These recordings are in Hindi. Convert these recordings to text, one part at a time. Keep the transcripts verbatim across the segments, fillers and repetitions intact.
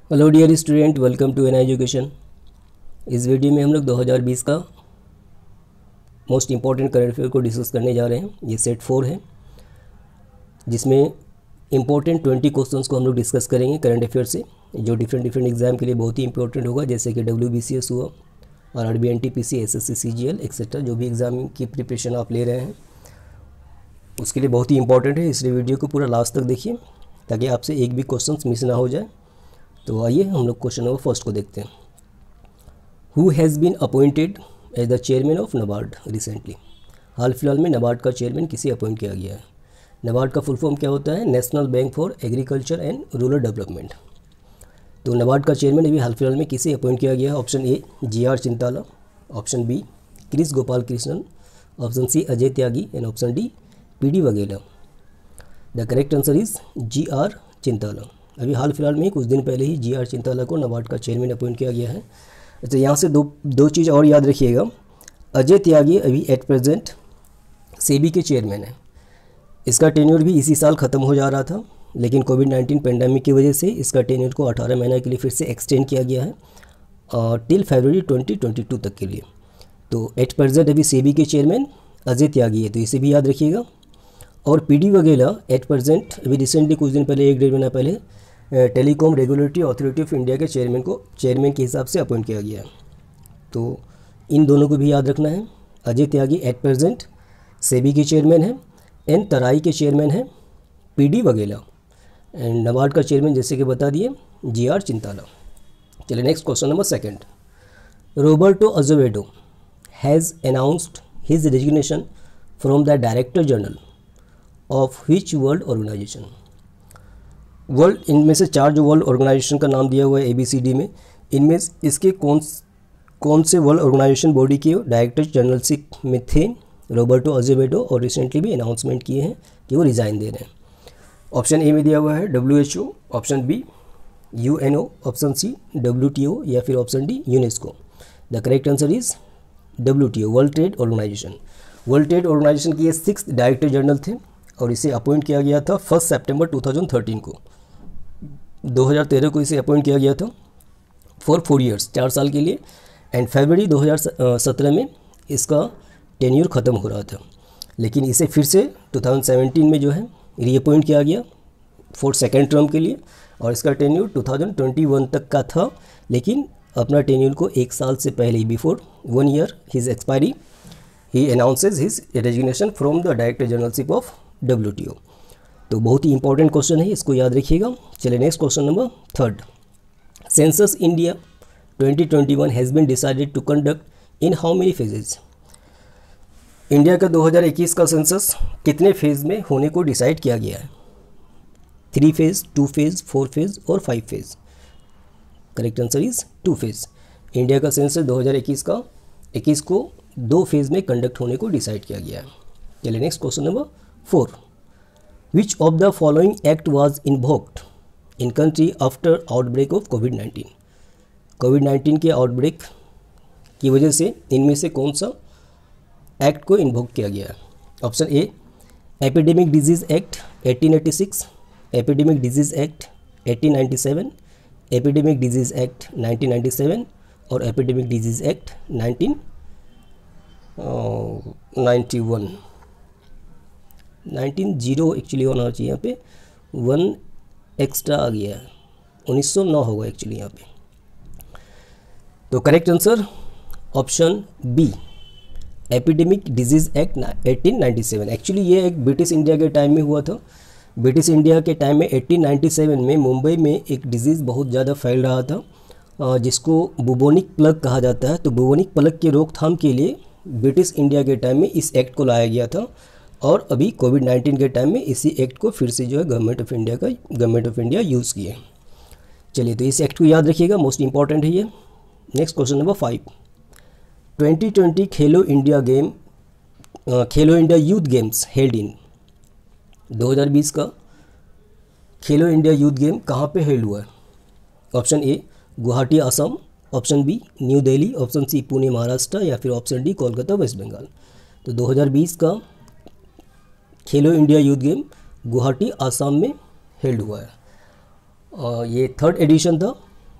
Hello dear student, welcome to N education. इस वीडियो में हम लोग दो हज़ार बीस का मोस्ट इम्पॉर्टेंट करंट अफेयर को डिस्कस करने जा रहे हैं। ये सेट फोर है जिसमें इम्पोर्टेंट ट्वेंटी क्वेश्चंस को हम लोग डिस्कस करेंगे करंट अफेयर से, जो डिफरेंट डिफरेंट एग्जाम के लिए बहुत ही इंपॉर्टेंट होगा, जैसे कि डब्ल्यू बी सी एस हुआ और R B N T P C, S S C, C G L etcetera. जो भी एग्ज़ाम की प्रिपरेशन आप ले रहे हैं उसके लिए बहुत ही इंपॉर्टेंट है, इसलिए वीडियो को पूरा लास्ट तक देखिए ताकि आपसे एक भी क्वेश्चन मिस ना हो जाए। तो आइए हम लोग क्वेश्चन नंबर फर्स्ट को देखते हैं। Who has been appointed as the chairman of NABARD recently. हाल फिलहाल में नबार्ड का चेयरमैन किसे अपॉइंट किया गया है। नबार्ड का फुल फॉर्म क्या होता है? National bank for agriculture and rural development. तो नबार्ड का चेयरमैन अभी हाल फिलहाल में किसे अपॉइंट किया गया है? Option A G R Chintala, option B Kris Gopal Krishnan, option C Ajay Tyagi and option D P D Vaghela. The correct answer is G R Chintala. अभी हाल फिलहाल में कुछ दिन पहले ही जी आर चिंताला को नबार्ड का चेयरमैन अपॉइंट किया गया है। अच्छा, यहाँ से दो दो चीज़ और याद रखिएगा। अजय त्यागी अभी एट प्रेजेंट सेबी के चेयरमैन है। इसका टेन्योर भी इसी साल ख़त्म हो जा रहा था, लेकिन कोविड नाइन्टीन पेंडेमिक की वजह से इसका टेन्योर को अठारह महीने के लिए फिर से एक्सटेंड किया गया है और till February twenty twenty two तक के लिए। तो एट प्रेजेंट अभी सेबी के चेयरमैन अजय त्यागी है, तो इसे भी याद रखिएगा। और P D Vaghela at present अभी रिसेंटली कुछ दिन पहले, एक डेढ़ महीना पहले, telecom regulatory authority of India के चेयरमैन को चेयरमैन के हिसाब से अपॉइंट किया गया है। तो इन दोनों को भी याद रखना है। Ajay Tyagi at present SEBI के चेयरमैन है एंड तराई के चेयरमैन है P D Vaghela, and NABARD का चेयरमैन जैसे कि बता दिए जी आर चिंताला। चलिए next question number second. Roberto Azevedo has announced his resignation from the director general of which world organization. World, इनमें से चार जो वर्ल्ड ऑर्गेनाइजेशन का नाम दिया हुआ है ए बी सी डी में, इनमें इसके कौन कौन से वर्ल्ड ऑर्गेनाइजेशन बॉडी के डायरेक्टर जनरलशिप में थे रॉबर्टो अज़ेवेडो, और रिसेंटली भी अनाउंसमेंट किए हैं कि वो रिज़ाइन दे रहे हैं। ऑप्शन ए में दिया हुआ है W H O, option B U N O, option C W T O या फिर option D UNESCO. The correct answer is W T O, world trade organization. World trade organization के ये सिक्स डायरेक्टर जनरल थे और इसे अपॉइंट किया गया था first September two thousand thirteen को। दो हज़ार तेरह को इसे अपॉइंट किया गया था फॉर फोर इयर्स, चार साल के लिए, एंड फरवरी दो हज़ार सत्रह में इसका टेन्योर ख़त्म हो रहा था, लेकिन इसे फिर से दो हज़ार सत्रह में जो है रीअपॉइंट किया गया फॉर सेकेंड टर्म के लिए, और इसका टेन्योर दो हज़ार इक्कीस तक का था, लेकिन अपना टेन्योर को एक साल से पहले ही, before one year his expiry, he announces his resignation from the director generalship of W T O. तो बहुत ही इंपॉर्टेंट क्वेश्चन है, इसको याद रखिएगा। चलिए next question number third. Census India twenty twenty one has been decided to conduct in how many phases. India का दो हज़ार इक्कीस का सेंसस कितने फेज़ में होने को डिसाइड किया गया है? Three phase, two phase, four phase और five phase. Correct answer is two phase. India का सेंसस दो हज़ार इक्कीस का इक्कीस को दो फेज़ में कंडक्ट होने को डिसाइड किया गया है। चलिए next question number four. Which of the following act was invoked in country after outbreak of COVID nineteen? COVID nineteen के आउटब्रेक की वजह से इनमें से कौन सा एक्ट को इन्वोक किया गया है? Option A epidemic disease act eighteen eighty six, epidemic disease act eighteen ninety seven, epidemic disease act nineteen ninety seven और epidemic disease act nineteen ninety one. Nineteen zero actually होना चाहिए, यहाँ पे वन एक्स्ट्रा आ गया है, उन्नीस सौ नौ होगा एक्चुअली यहाँ पे। तो correct answer option B epidemic disease act eighteen ninety seven. Actually ये एक ब्रिटिश इंडिया के टाइम में हुआ था। ब्रिटिश इंडिया के टाइम में एटीन नाइंटी सेवन में मुंबई में एक डिजीज़ बहुत ज़्यादा फैल रहा था जिसको बुबोनिक प्लग कहा जाता है। तो बुबोनिक प्लग की रोकथाम के लिए ब्रिटिश इंडिया के टाइम में इस एक्ट को लाया गया था, और अभी कोविड नाइन्टीन के टाइम में इसी एक्ट को फिर से जो है गवर्नमेंट ऑफ इंडिया का गवर्नमेंट ऑफ इंडिया यूज़ किए। चलिए, तो इस एक्ट को याद रखिएगा, मोस्ट इंपॉर्टेंट है ये। Next question number five. Twenty twenty Khelo India game Khelo India youth games held in. दो हज़ार बीस का खेलो इंडिया यूथ गेम कहाँ पे हेल्ड हुआ है? Option A Guwahati Assam, option B New Delhi, option C Pune Maharashtra या फिर ऑप्शन डी कोलकाता वेस्ट बंगाल। तो दो हज़ार बीस का Khelo India youth game Guwahati Assam में हेल्ड हुआ है। और ये थर्ड एडिशन था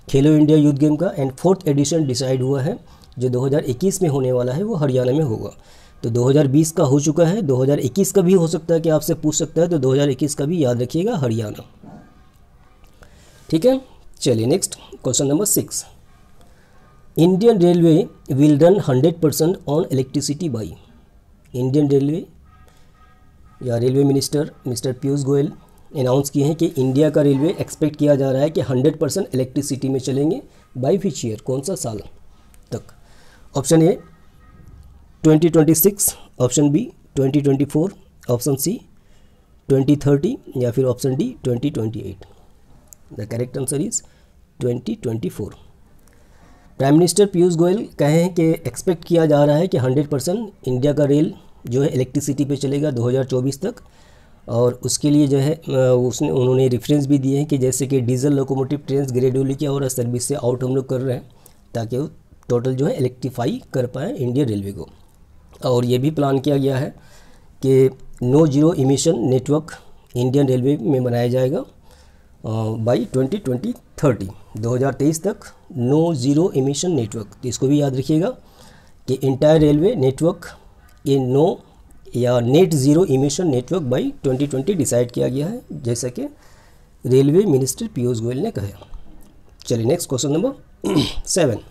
खेलो इंडिया यूथ गेम का एंड फोर्थ एडिशन डिसाइड हुआ है जो दो हज़ार इक्कीस में होने वाला है, वो हरियाणा में होगा। तो दो हज़ार बीस का हो चुका है, दो हज़ार इक्कीस का भी हो सकता है कि आपसे पूछ सकता है, तो दो हज़ार इक्कीस का भी याद रखिएगा, हरियाणा। ठीक है, चलिए next question number six. Indian railway will run hundred percent on electricity by. Indian railway या railway minister mister Piyush Goyal announce किए हैं कि इंडिया का रेलवे एक्सपेक्ट किया जा रहा है कि हंड्रेड परसेंट इलेक्ट्रिसिटी में चलेंगे बाई विच ईयर, कौन सा साल तक। Option A twenty twenty six, option B twenty twenty four, option C twenty thirty या फिर option D twenty twenty eight. The correct answer is twenty twenty four. Prime minister Piyush Goyal कहे हैं कि एक्सपेक्ट किया जा रहा है कि हंड्रेड परसेंट इंडिया का रेल जो है इलेक्ट्रिसिटी पे चलेगा दो हज़ार चौबीस तक, और उसके लिए जो है उसने उन्होंने रेफरेंस भी दिए हैं कि जैसे कि डीजल लोकोमोटिव ट्रेन ग्रेजुअली क्या हो रहा है, सर्विस से आउट हम लोग कर रहे हैं ताकि वो टोटल जो है इलेक्ट्रीफाई कर पाए इंडियन रेलवे को। और ये भी प्लान किया गया है कि no zero emission network Indian railway में बनाया जाएगा बाई ट्वेंटी ट्वेंटी थर्टी, दो हज़ार तेईस तक नो ज़ीरो इमिशन नेटवर्क। तो इसको भी याद रखिएगा कि इंटायर रेलवे नेटवर्क ये नो या net zero emission network by twenty twenty decide किया गया है, जैसा कि रेलवे मिनिस्टर पीयूष गोयल ने कहा। चलिए next question number seven.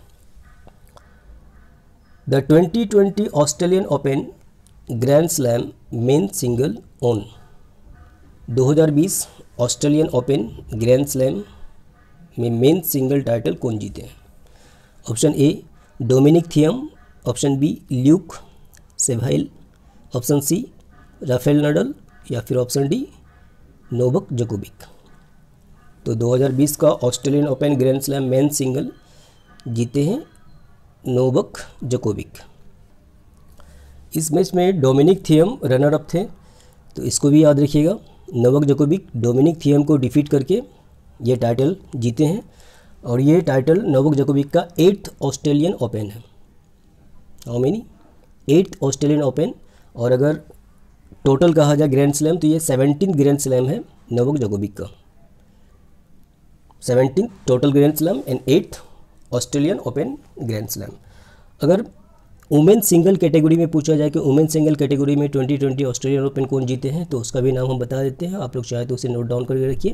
The twenty twenty Australian Open Grand Slam men single won. दो हज़ार बीस ऑस्ट्रेलियन ओपन ग्रैंड स्लैम में मेन सिंगल टाइटल कौन जीते हैं। Option A Dominic Thiem, option B Luke Saville, option C Rafael Nadal या फिर ऑप्शन डी नोवाक जोकोविक। तो दो हज़ार बीस का Australian Open Grand Slam men single जीते हैं नोवाक जोकोविक। इस मैच में डोमिनिक थियम रनर अप थे, तो इसको भी याद रखिएगा। नोवाक जोकोविक डोमिनिक थियम को डिफीट करके ये टाइटल जीते हैं, और ये टाइटल नोवाक जोकोविक का एट्थ ऑस्ट्रेलियन ओपन है। How many? Eighth Australian Open, और अगर टोटल कहा जाए ग्रैंड स्लैम तो ये सेवनटीन ग्रैंड स्लैम है नोवाक जोकोविक का। Seventeen total Grand Slam and eighth Australian Open Grand Slam. अगर वुमेन सिंगल कैटेगरी में पूछा जाए कि वुमेन सिंगल कैटेगरी में ट्वेंटी ट्वेंटी ऑस्ट्रेलियन ओपन कौन जीते हैं, तो उसका भी नाम हम बता देते हैं, आप लोग चाहे तो उसे नोट डाउन करके रखिए।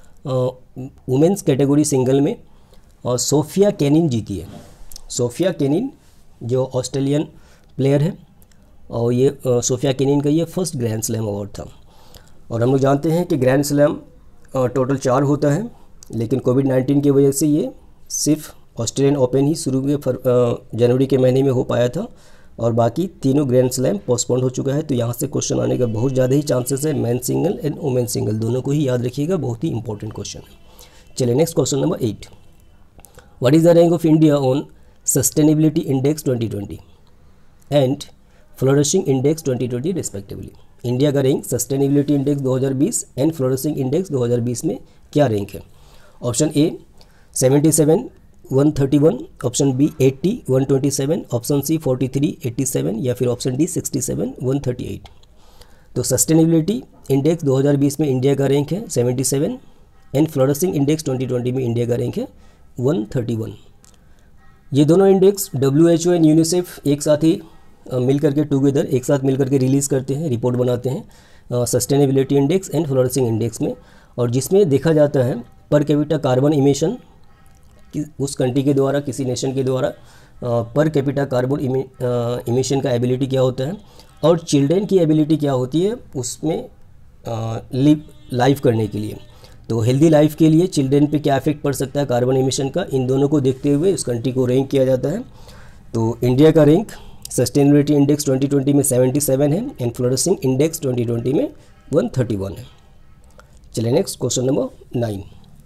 वुमेन्स कैटेगरी सिंगल में और सोफिया केनिन जीती है। सोफिया केनिन जो ऑस्ट्रेलियन प्लेयर है, और ये सोफिया केनिन का ये फर्स्ट ग्रैंड स्लैम अवार्ड था। और हम लोग जानते हैं कि ग्रैंड स्लैम टोटल चार होता है, लेकिन कोविड नाइन्टीन की वजह से ये सिर्फ ऑस्ट्रेलियन ओपन ही शुरू में जनवरी के महीने में हो पाया था, और बाकी तीनों ग्रैंड स्लैम पोस्टपोन हो चुका है। तो यहाँ से क्वेश्चन आने का बहुत ज़्यादा ही चांसेस है। Man single and women single दोनों को ही याद रखिएगा, बहुत ही इंपॉर्टेंट क्वेश्चन है। चलिए next question number eight. What is the rank of India on sustainability index twenty twenty and flourishing index twenty twenty respectively. India का रैंक सस्टेनेबिलिटी इंडेक्स दो हज़ार बीस एंड फ्लोरिशिंग इंडेक्स दो हज़ार बीस में क्या रैंक है। Option A seventy seven one thirty one, option B eighty one twenty seven, option C forty three eighty seven या फिर option D sixty seven one thirty eight. तो सस्टेनेबिलिटी इंडेक्स दो हज़ार बीस में इंडिया का रैंक है seventy seven and flourishing index twenty twenty में इंडिया का रैंक है वन थर्टी वन। ये दोनों index W H O and UNICEF एक साथ ही मिल करके टुगेदर एक साथ मिल करके रिलीज़ करते हैं, रिपोर्ट बनाते हैं sustainability index and flourishing index में, और जिसमें देखा जाता है पर कैपिटा कार्बन इमिशन कि उस कंट्री के द्वारा, किसी नेशन के द्वारा पर कैपिटा कार्बन इमिशन का एबिलिटी क्या होता है, और चिल्ड्रेन की एबिलिटी क्या होती है उसमें लिव लाइफ करने के लिए। तो हेल्दी लाइफ के लिए चिल्ड्रेन पे क्या इफेक्ट पड़ सकता है कार्बन इमिशन का, इन दोनों को देखते हुए उस कंट्री को रैंक किया जाता है। तो इंडिया का rank sustainability index twenty twenty में सेवेंटी सेवन है and flourishing index twenty twenty में वन थर्टी वन है। चलिए next question number nine.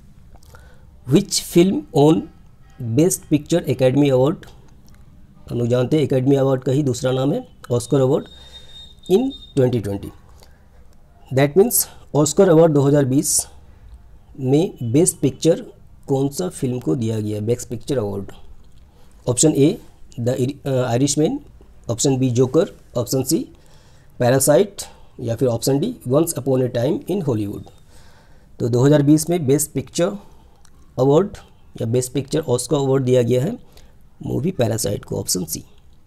Which film won best picture academy award. हम लोग जानते हैं एकेडमी अवार्ड का ही दूसरा नाम है Oscar award in twenty twenty. That means Oscar award दो हज़ार बीस में बेस्ट पिक्चर कौन सा फिल्म को दिया गया best picture award. Option A the Irishman, option B Joker, option C Parasite या फिर option D once upon a time in Hollywood. तो दो हज़ार बीस में बेस्ट पिक्चर अवार्ड या बेस्ट पिक्चर ऑस्कर अवार्ड दिया गया है मूवी पैरासाइट को, ऑप्शन सी।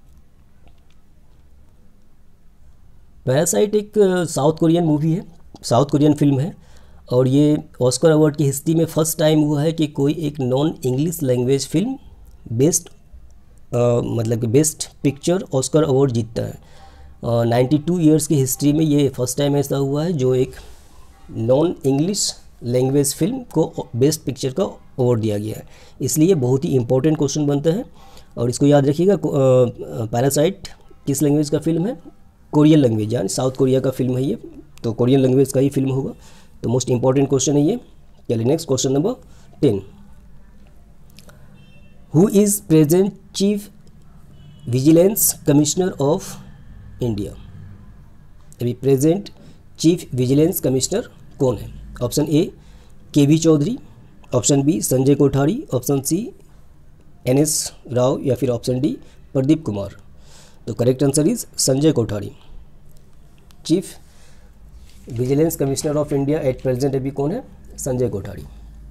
पैरासाइट एक साउथ कोरियन मूवी है, साउथ कोरियन फिल्म है, और ये ऑस्कर अवार्ड की हिस्ट्री में फर्स्ट टाइम हुआ है कि कोई एक non English language film best मतलब कि बेस्ट पिक्चर ऑस्कर अवार्ड जीतता है। नाइन्टी टू ईयर्स की हिस्ट्री में ये फर्स्ट टाइम ऐसा हुआ है जो एक नॉन इंग्लिश लैंग्वेज फिल्म को बेस्ट पिक्चर का अवार्ड दिया गया है, इसलिए बहुत ही इंपॉर्टेंट क्वेश्चन बनता है। और इसको याद रखिएगा, पैरासाइट किस लैंग्वेज का फिल्म है? कोरियन लैंग्वेज, यानी साउथ कोरिया का फिल्म है ये, तो कोरियन लैंग्वेज का ही फिल्म होगा। तो मोस्ट इंपॉर्टेंट क्वेश्चन है ये। चलिए next question number ten. Who is present chief vigilance commissioner of India? अभी प्रेजेंट चीफ विजिलेंस कमिश्नर कौन है? Option A K V Chaudhary, option B Sanjay Kothari, option C N S Rao, या फिर ऑप्शन डी प्रदीप कुमार। तो correct answer is Sanjay Kothari. Chief vigilance commissioner of India at present अभी कौन है? संजय कोठारी।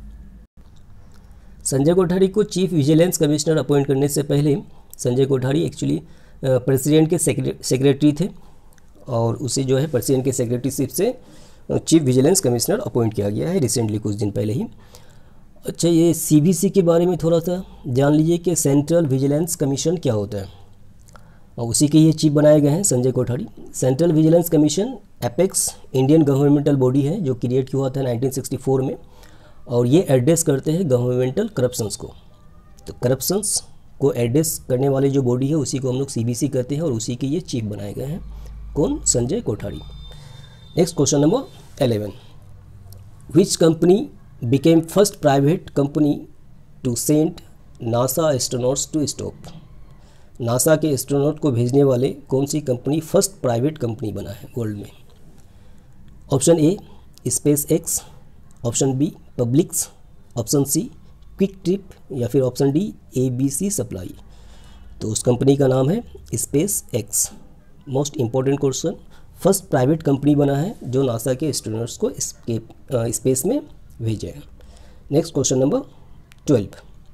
संजय कोठारी को चीफ विजिलेंस कमिश्नर अपॉइंट करने से पहले संजय कोठारी एक्चुअली प्रेसिडेंट के सेक्रेटरी थे, और उसे जो है प्रेसिडेंट के सेक्रेटरीशिप से चीफ विजिलेंस कमिश्नर अपॉइंट किया गया है रिसेंटली, कुछ दिन पहले ही। अच्छा, ये सीवीसी के बारे में थोड़ा सा जान लीजिए कि सेंट्रल विजिलेंस कमीशन क्या होता है, और उसी के ये चीफ बनाए गए हैं Sanjay Kothari. Central vigilance commission apex Indian governmental body है जो क्रिएट हुआ था नाइनटीन सिक्सटी फोर में, और ये एड्रेस करते हैं गवर्नमेंटल करप्शंस को। तो करप्शंस को एड्रेस करने वाली जो बॉडी है उसी को हम लोग सीबीसी कहते हैं, और उसी के ये चीफ बनाए गए हैं। कौन? Sanjay Kothari. Next question number eleven. Which company became first private company to send NASA astronauts to stop? NASA के एस्ट्रोनॉट को भेजने वाले कौन सी कंपनी फर्स्ट प्राइवेट कंपनी बना है वर्ल्ड में? Option A SpaceX, option B Publix, option C QuikTrip, या फिर option D A B C supply. तो उस कंपनी का नाम है SpaceX. Most important question, first private company बना है जो नासा के एस्ट्रोनॉट्स को स्पेस में भेजे हैं। Next question number twelve.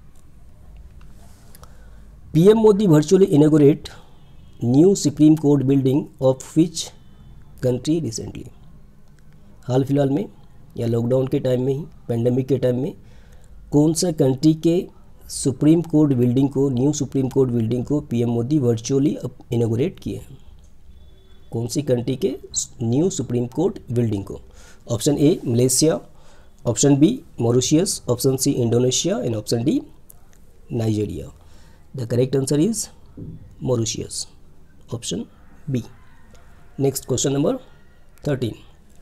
PM Modi virtually inaugurate new Supreme Court building of which country recently? हाल फिलहाल में या लॉकडाउन के टाइम में ही, पेंडेमिक के टाइम में, कौन सा कंट्री के सुप्रीम कोर्ट बिल्डिंग को, न्यू सुप्रीम कोर्ट बिल्डिंग को पीएम मोदी वर्चुअली इनॉग्रेट किए हैं? कौन सी कंट्री के न्यू सुप्रीम कोर्ट बिल्डिंग को? Option A Malaysia, option B Mauritius, option C Indonesia, and option D Nigeria. The correct answer is Mauritius, option B. Next question number thirteen.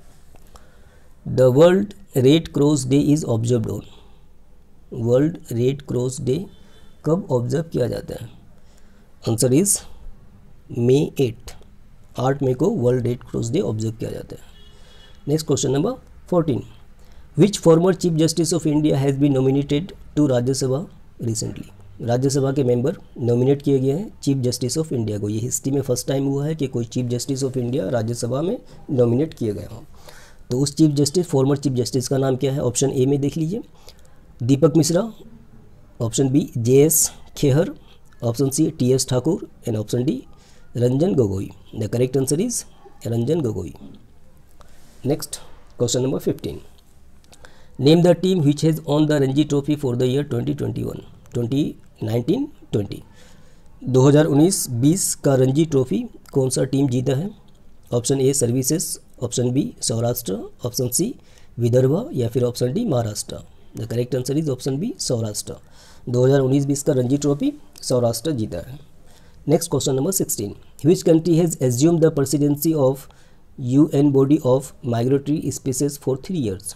The World Red Cross Day is observed on? World Red Cross Day कब ऑब्जर्व किया जाता है? आंसर इज मे एट, आठ मई को World Red Cross Day observe किया जाता है। Next question number fourteen. Which former chief justice of India has been nominated to Rajya Sabha recently? Rajya Sabha के मेंबर नॉमिनेट किए गए हैं चीफ जस्टिस ऑफ इंडिया को। ये हिस्ट्री में फर्स्ट टाइम हुआ है कि कोई chief justice of India Rajya Sabha में नॉमिनेट किए गए हों। तो उस chief justice, former chief justice का नाम क्या है? ऑप्शन ए में देख लीजिए Deepak Mishra, option B J S Khehar, option C T S Thakur, and option D Ranjan Gogoi. The correct answer is Ranjan Gogoi. Next question number fifteen. Name the team which has won the Ranji trophy for the year twenty twenty one twenty nineteen twenty. दो हज़ार उन्नीस बीस का रणजी ट्रॉफी कौन सा टीम जीता है? Option A services, option B Saurashtra, option C Vidarbha, या फिर option D Maharashtra. The correct answer is option B Saurashtra. दो हज़ार उन्नीस बीस का रणजी ट्रॉफी सौराष्ट्र जीता है। Next question number sixteen. Which country has assume the presidency of UN body of migratory species for three years?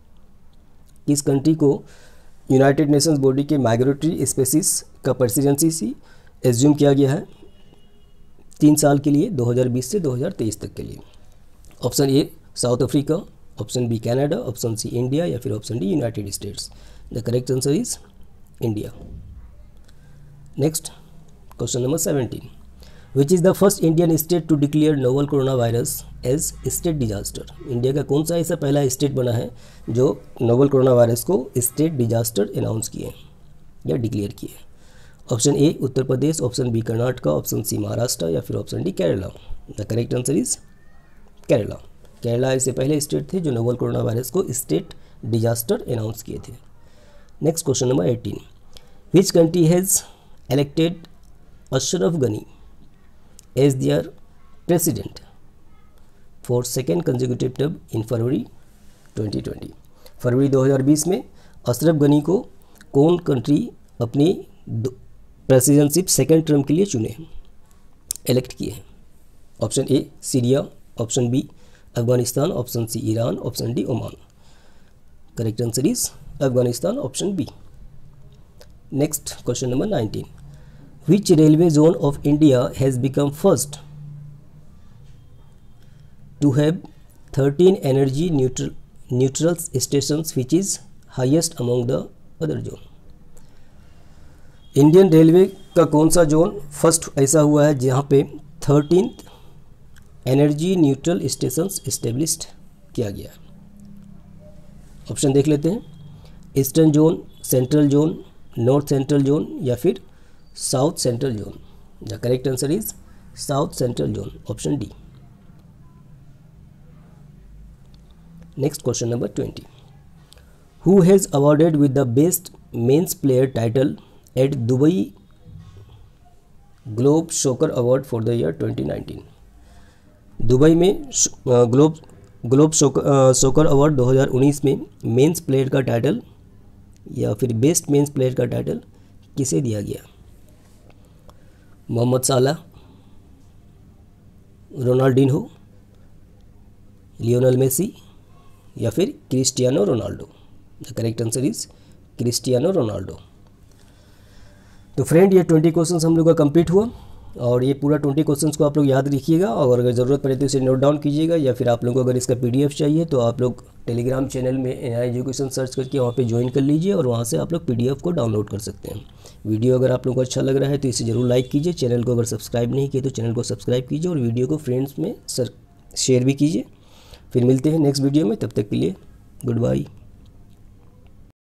किस कंट्री को यूनाइटेड नेशंस बॉडी के माइग्रेटरी स्पीसीज का प्रेसिडेंसी सी एज्यूम किया गया है तीन साल के लिए, दो हज़ार बीस से दो हज़ार तेईस तक के लिए? Option A South Africa, option B Canada, option C India, या फिर option D United States. The correct answer is India. Next question number seventeen. Which is the first Indian state to declare novel coronavirus as state disaster. India का कौन सा ऐसा पहला स्टेट बना है जो नोवल कोरोना वायरस को स्टेट डिजास्टर अनाउंस किए या डिक्लेयर किए? Option A Uttar Pradesh, option B Karnataka, option C Maharashtra या फिर option D Kerala. The correct answer is Kerala. Kerala ऐसे पहले स्टेट थे जो नोवल कोरोना वायरस को स्टेट डिजास्टर अनाउंस किए थे। Next question number eighteen, which country has elected Ashraf Ghani as their president for second consecutive term in February twenty twenty। फरवरी दो हज़ार बीस में अशरफ गनी को कौन कंट्री अपनी प्रेसिडेंटशिप सेकेंड टर्म के लिए चुने, इलेक्ट किए हैं? Option A Syria, option B Afghanistan, option C Iran, option D Oman. Correct answer is Afghanistan, option B. Next question number nineteen, which railway zone of India has become first to have thirteen energy neutral neutral stations which is highest among the other zone? Indian railway का कौन सा जोन फर्स्ट ऐसा हुआ है जहाँ पे thirteenth energy neutral stations established किया गया है? ऑप्शन देख लेते हैं, eastern zone, central zone, north central zone या फिर south central zone. The correct answer is south central zone, option D. Next question number twenty, who has awarded with the best men's player title at Dubai Globe Soccer award for the year twenty nineteen. Dubai में Globe Globe Soccer Soccer award दो हज़ार उन्नीस में मेंस प्लेयर का टाइटल या फिर बेस्ट मेंस प्लेयर का टाइटल किसे दिया गया? मोहम्मद साला, रोनाल्डिन्हो, लियोनेल मेसी या फिर Cristiano Ronaldo. The correct answer is Cristiano Ronaldo. तो फ्रेंड ये ट्वेंटी क्वेश्चंस हम लोग का कंप्लीट हुआ और ये पूरा ट्वेंटी क्वेश्चंस को आप लोग याद रखिएगा और अगर ज़रूरत पड़े तो इसे नोट डाउन कीजिएगा या फिर आप लोगों को अगर इसका पीडीएफ चाहिए तो आप लोग टेलीग्राम चैनल में एनआई एजुकेशन सर्च करके वहाँ पे ज्वाइन कर लीजिए और वहाँ से आप लोग पीडीएफ को डाउनलोड कर सकते हैं। वीडियो अगर आप लोगों को अच्छा लग रहा है तो इसे ज़रूर लाइक कीजिए, चैनल को अगर सब्सक्राइब नहीं किए तो चैनल को सब्सक्राइब कीजिए और वीडियो को फ्रेंड्स में शेयर भी कीजिए। फिर मिलते हैं नेक्स्ट वीडियो में, तब तक के लिए गुड बाय।